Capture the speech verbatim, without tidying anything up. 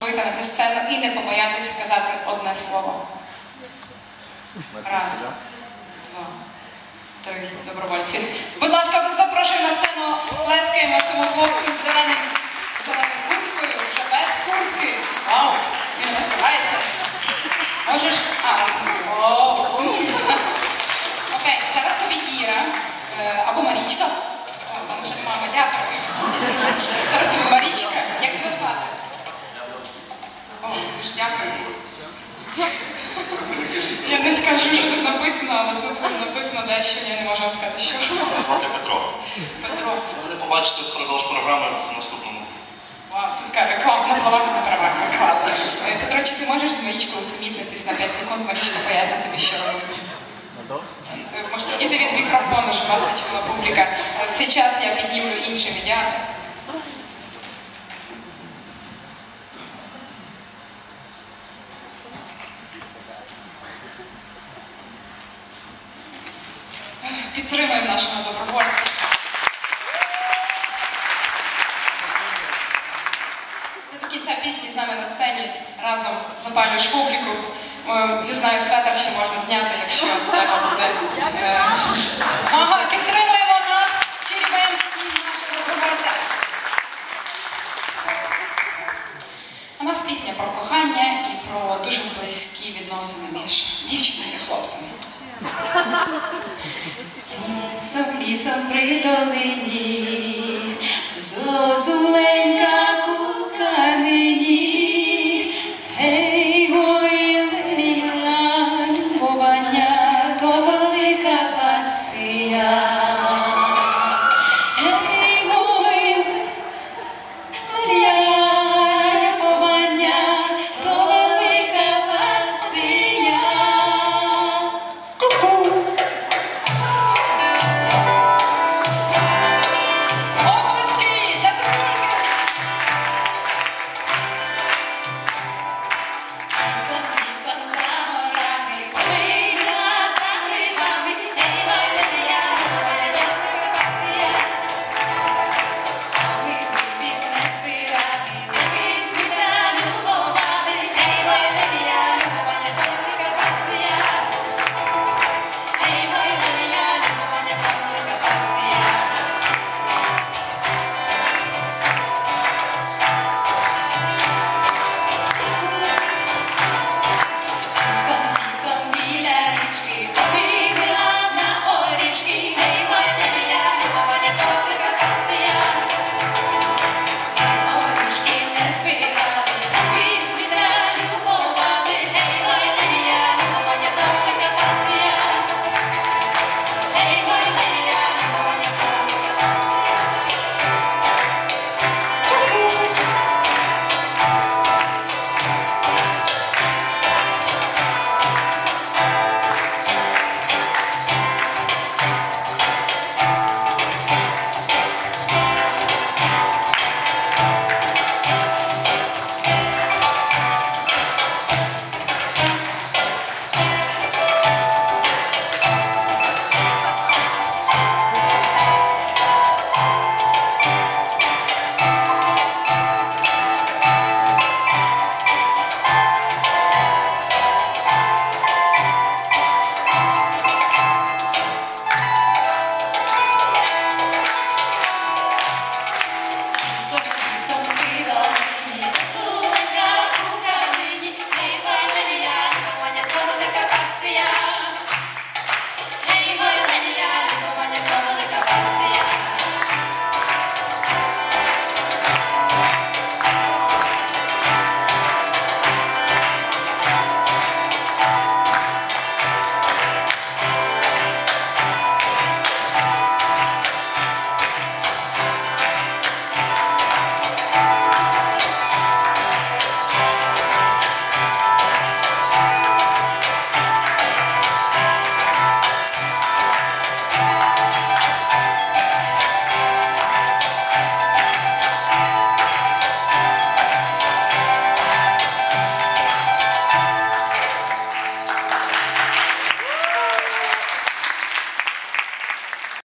Вийти на цю сцену і не побоятись сказати одне слово. Раз, два, три, добровольці. Будь ласка, запрошуємо на сцену, плескаємо цьому хлопцю з зеленим, зеленою курткою, вже без куртки. Вау, він розвивається. Можеш... А, о, окей, зараз тобі Іра, або Марічка. О, в мене вже немає медіатора. Зараз тобі Марічка. Як тебе звати? О, дуже дякую. Я не скажу, що тут написано, але тут написано дещо, я не можу вам сказати, що. Мене звати Петро. Петро. Ви побачите впродовж програми в наступному. Вау, це така реклама на правах на правах реклама. Петро, чи ти можеш з Марічкою усамітнитись на п'ять секунд? Марічка пояснить тобі, що робити. Можете підійти від мікрофону, щоб вас не чула публіка. В цей час я піднімлю інший медіатор. Підтримуємо нашого добровольця. Ти до кінця пісні з нами на сцені разом запалюєш публіку. Не знаю, светр ще можна зняти, якщо треба буде. Ага, підтримуємо нас, Черевен і нашого добровольця. У нас пісня про кохання і про дуже близькі відносини між дівчиною і хлопцем. Лісом, лісом при долині, зозуленька